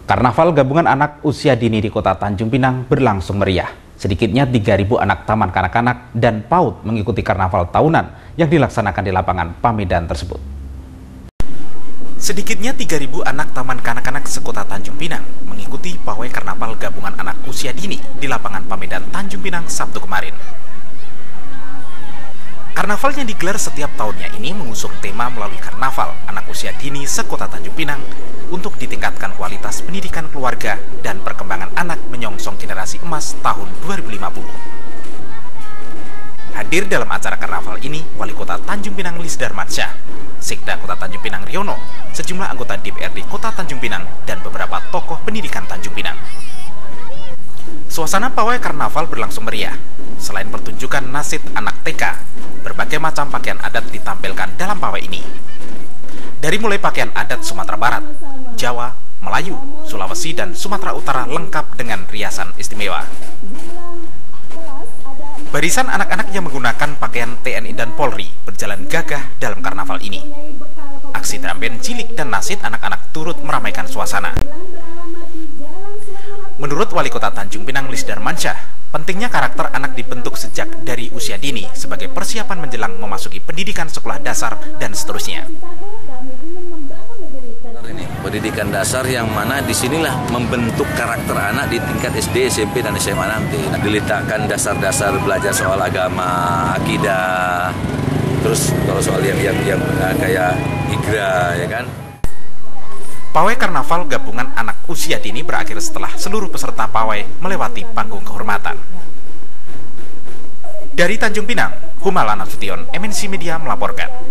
Karnaval gabungan anak usia dini di Kota Tanjung Pinang berlangsung meriah. Sedikitnya 3.000 anak taman kanak-kanak dan PAUD mengikuti karnaval tahunan yang dilaksanakan di lapangan Pamedan tersebut. Sedikitnya 3.000 anak taman kanak-kanak sekota Tanjung Pinang mengikuti pawai karnaval gabungan anak usia dini di lapangan Pamedan Tanjung Pinang Sabtu kemarin. Karnaval yang digelar setiap tahunnya ini mengusung tema melalui karnaval anak usia dini sekota Tanjung Pinang untuk ditingkatkan kualitas pendidikan keluarga dan perkembangan anak menyongsong generasi emas tahun 2050. Hadir dalam acara karnaval ini Wali Kota Tanjung Pinang Lis Darmansyah, Sekda Kota Tanjung Pinang Riono, sejumlah anggota DPRD Kota Tanjung Pinang, dan beberapa tokoh pendidikan Tanjung Pinang. Suasana pawai karnaval berlangsung meriah. Selain pertunjukan nasid anak TK, berbagai macam pakaian adat ditampilkan dalam pawai ini. Dari mulai pakaian adat Sumatera Barat, Jawa, Melayu, Sulawesi, dan Sumatera Utara lengkap dengan riasan istimewa. Barisan anak-anak yang menggunakan pakaian TNI dan Polri berjalan gagah dalam karnaval ini. Aksi drum band cilik dan nasid anak-anak turut meramaikan suasana. Menurut Wali Kota Tanjung Pinang Lis Darmansyah, pentingnya karakter anak dibentuk sejak dari usia dini sebagai persiapan menjelang memasuki pendidikan sekolah dasar dan seterusnya. Pendidikan dasar yang mana disinilah membentuk karakter anak di tingkat SD, SMP, dan SMA nanti. Diletakkan dasar-dasar belajar soal agama, akidah, terus kalau soal yang kayak igra, ya kan. Pawai karnaval gabungan anak usia dini berakhir setelah seluruh peserta pawai melewati panggung kehormatan. Dari Tanjung Pinang, Humalana Sution, MNC Media melaporkan.